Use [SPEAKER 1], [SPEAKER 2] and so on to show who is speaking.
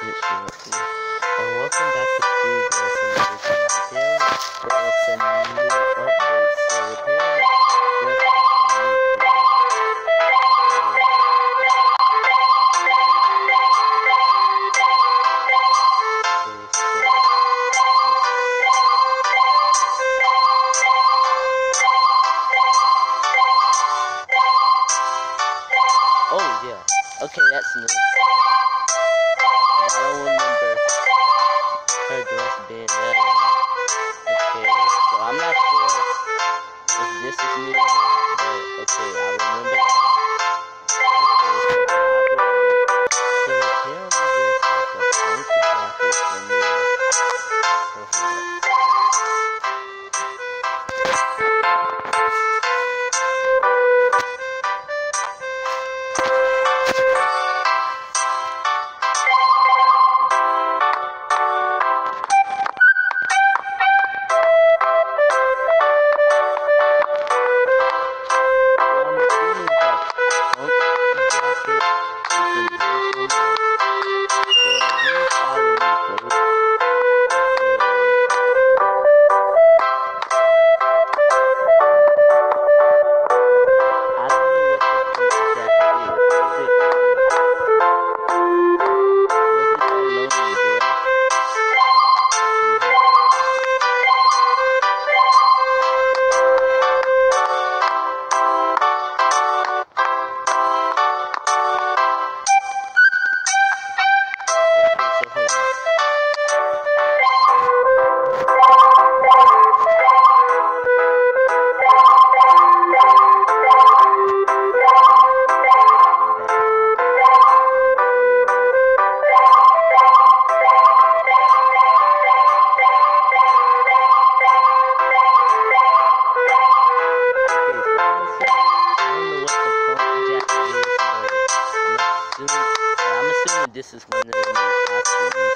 [SPEAKER 1] And welcome back to School Girls and Everything Until there was some new updates. So apparently there's like some new Oh yeah. Okay, that's new. I don't remember her dress being that long. Okay, so I'm not sure if this is new or not, but okay, I remember that one. Okay, so I'll be right back. So apparently there's like a bunch of jackets somewhere. So hold up. I'm assuming this is one of the new costumes.